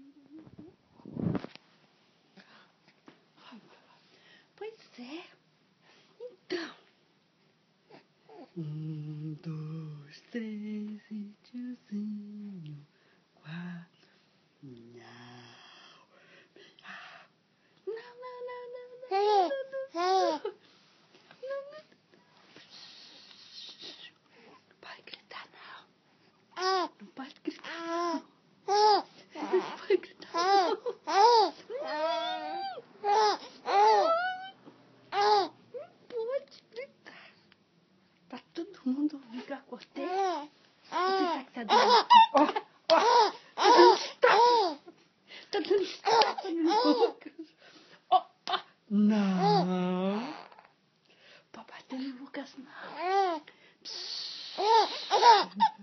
Pois é. Então. 1, 2, 3 e tiozinho. 4. Não. Não pode gritar, não. Não pode gritar, não. Não pode gritar, não. Não pode gritar. Pra todo mundo ouvir que eu acordei. Você tá dando... Tá dando estapa no Lucas. Não. Pode bater no Lucas, não.